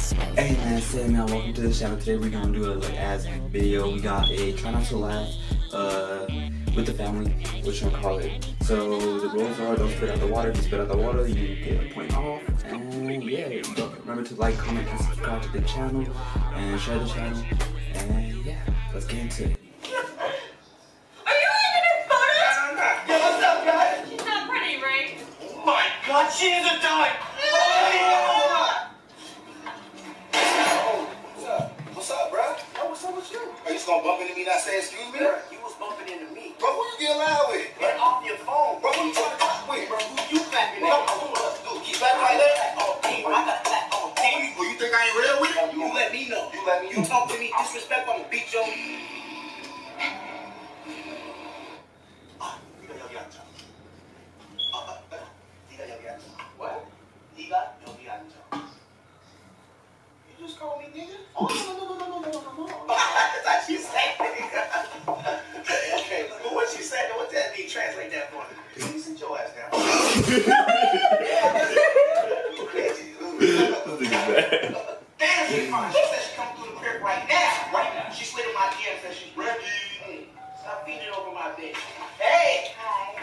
Hey man, say man, welcome to the channel. Today we're gonna do a ass video. We got a try not to laugh with the family, what you gonna call it. So the rules are don't spit out the water. If you spit out the water, you get a point off. And yeah, don't remember to like, comment, and subscribe to the channel and share the channel. And yeah, let's get into it. God, she is a dime! What's up, bro? Oh, what's up with you? Are you just gonna bump into me not saying excuse me? Bro, you was bumping into me. Bro, who you getting loud with? Get off your phone. Bro, who you trying to talk with? Bro, who you clapping Bro, at? dude, keep clapping like that? Oh, team, I got clap on team. Well, you think I ain't real with it? You let me know. You let me You know. talk to me disrespectful, I'm gonna beat your... What? Diga, yo diancho. You just called me nigga? Oh, no. I thought you said nigga. Okay, well, what you said, what that mean? Translate that for me. Please sit your ass down. You crazy. Damn, she fine. She said she come through the crib right now. Right now. She slid in my DM and said she's ready. Stop beating over my bitch. Hey! Hi.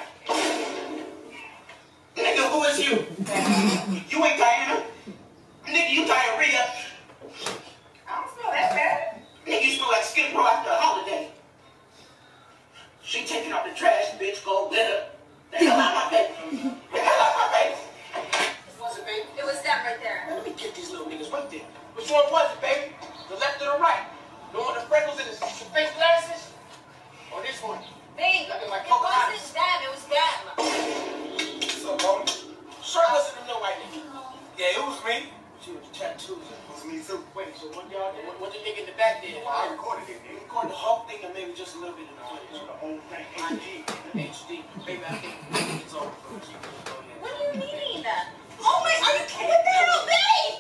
Nigga, who is you? You ain't Diana. Nigga, you diarrhea. I don't smell that bad. Nigga, you smell like Skid Row after a holiday. She taking out the trash, bitch. Go get her. The hell out my face. The hell out my face. What's it, baby? It was that right there. Let me get these little niggas right there. Which one was it, baby? The left or the right? The one with the freckles and the face glasses? Or this one? Babe, Looking like it Pocahontas. wasn't them, it was them. So, bro, shirtless in the middle right now. Yeah, it was me. She was tattoos. It was me too. Wait, so what y'all did? What the nigga in the back did? I recorded it, You nigga. record the whole thing and maybe just a little bit of the footage. The whole thing. HD. Baby, I think it's over. What do you mean? Oh my, are you kidding? What the hell, babe?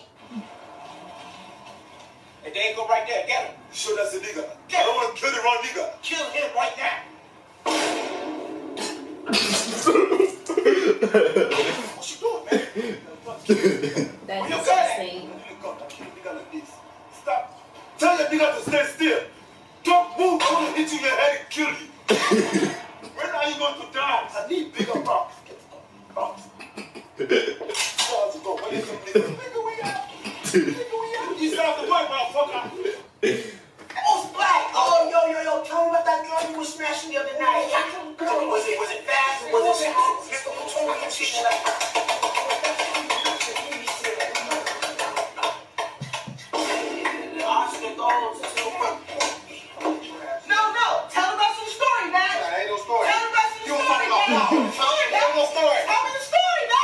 And they go right there. Get him. Sure, that's a nigga. Get I don't want to kill the wrong nigga. Kill him right now. What you doing, man? That's You insane. Nigga like this. Stop. Tell that nigga to stay still. Don't move. I want to hit you in your head and kill you. When are you going to die? I need bigger rocks. Rocks. Where is some nigga? Nigga, we out. You sound the way, motherfucker. Who's black? Oh, yo. Tell me about that girl you was smashing the other night. Was it fast? Was it simple? No. Tell the rest of the story, man. Nah, ain't no story. Tell the rest of the You don't story, talk about man. power. Ain't no story. Tell me the story, man.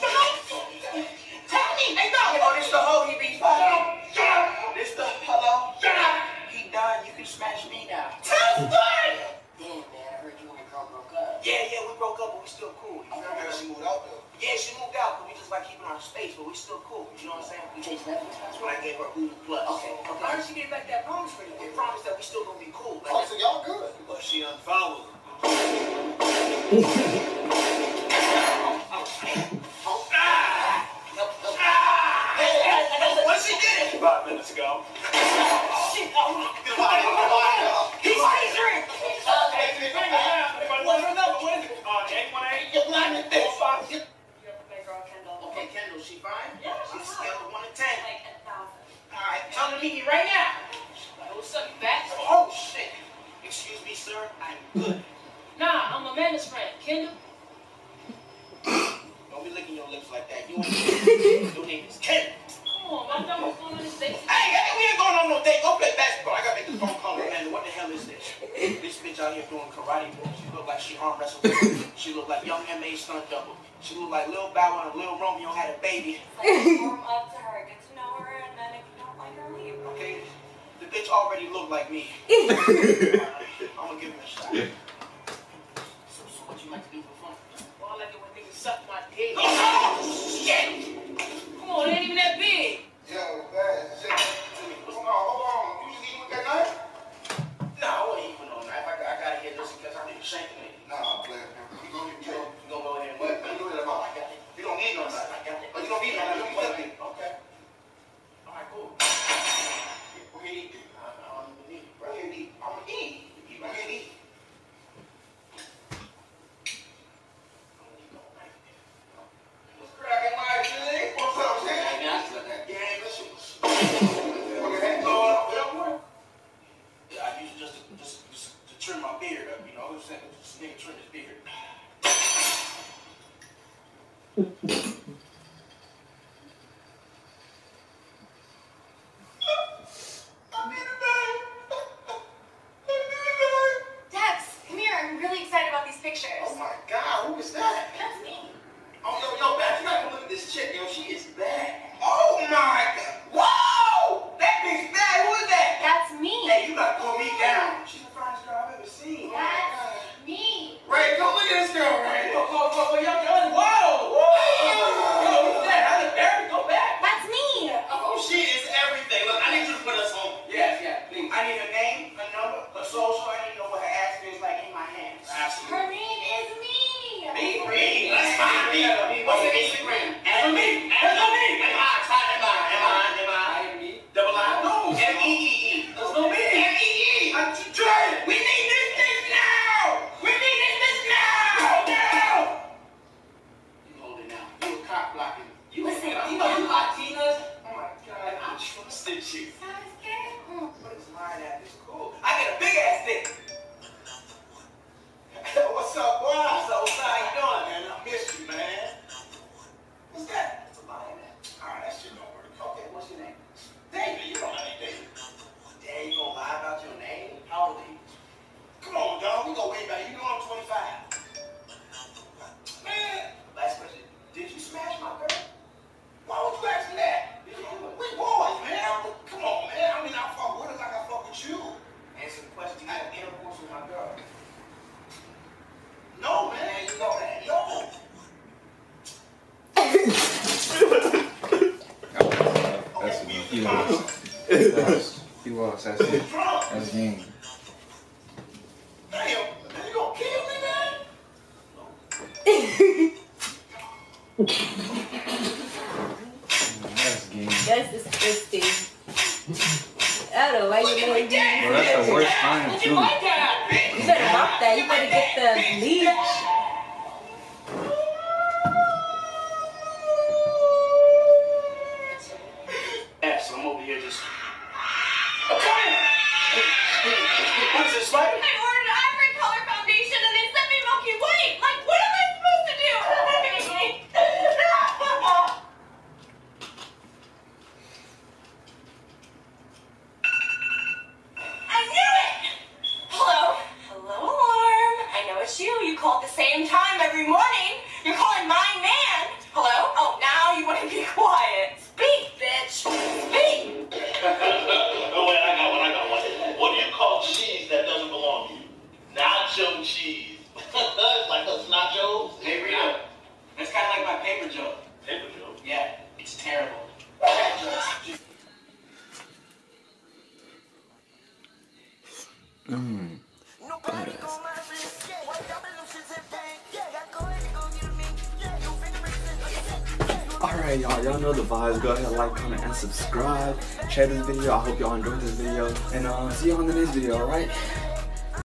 Tell me. Hey, no. Oh, this the hoe he be fucking. Shut up. This the hello. Shut up. He done. You can smash me now. Tell the story. Damn, man, I heard you and the girl broke up. Yeah, we broke up, but we still cool. You feel me? She moved out though. Yeah, she moved out, but we just like keeping our space, but we still cool. You know what I'm saying? That's when I gave her Hulu Plus. Okay. How did she get back that promise for you? They promised that we still gonna be cool. Oh, so y'all good. But she unfollowed. When she did it? 5 minutes ago. Shit, he's scissoring. What's her number? What is it? 818. You're blind as this. Okay, Kendall, she fine? Yeah, She's she's scale of 1 to 10. Like 1,000. Alright, tell her to meet me right now. What's up, you back? Oh, shit. Excuse me, sir. I'm good. Nah, I'm Amanda's friend. Kendall? Don't be licking your lips like that. You ain't your name is Ken. Come on, my dog was going on this date. Hey, we ain't going on no date. Go play basketball. I gotta make this phone call, man. What the hell is this? This bitch out here doing karate moves. She look like she arm wrestled. She look like young M.A. stunt double. She look like Lil Bow Wow and Lil Romeo had a baby. Like, warm up to her, get to know her, and then if you don't like her, leave. Okay? The bitch already look like me. I'm gonna give him a shot. So what you like to do for fun? Well, I like it when niggas suck my dick. Oh, shit! Come on, it ain't even that big. Yo, man. Hold on. You just eating with that knife? No, I wasn't even on knife. I gotta get this because I didn't shank me. Nah, player. You gonna go ahead and what? You do that about? I got it. You don't need no knife. I got it. Oh, you don't need no knife. You don't need nothing. Okay. All right, cool. shit. But it's mine at this cool. I get a big ass dick. What's up, boy? What's up? How you doing, man? I miss you, man. What's that? That's a lie, man. All right, that shit don't work. Okay, what's your name? David. You don't have any David. Dad, you gonna lie about your name? How old are you? Come on, dog. We go way back. You know I'm 25. Man, last question. Did you smash my girl? Why would you ask me that? We boys, man. Come on, man. I mean, I fuck with her like I fuck with you. Answer the question. You had intercourse with my girl. No, man. You know that. No. That's Okay, he lost. He lost. That's it. That's game. Damn, you gonna kill me, man? That's game. That's disgusting. I don't know why you made me. Bro, that's the worst time too. You better mop that. You better get the bleach. Yeah, so I'm over here just. Okay. What is this like? I ordered an ivory color foundation and they sent me Milky White. Like, what am I supposed to do? I knew it! Hello? Hello, alarm. I know it's you. You call at the same time every morning. You're calling my man. Hello? Oh, now you want to be quiet. Speak, bitch. Speak. Oh, wait, I got one. What do you call cheese that doesn't belong to you? Nacho cheese. Like those nachos? Paper joke. That's kind of like my paper joke. Paper joke. Yeah, it's terrible. Alright, y'all know the vibes. Go ahead, like, comment, and subscribe. Share this video. I hope y'all enjoyed this video. And see you on the next video, alright?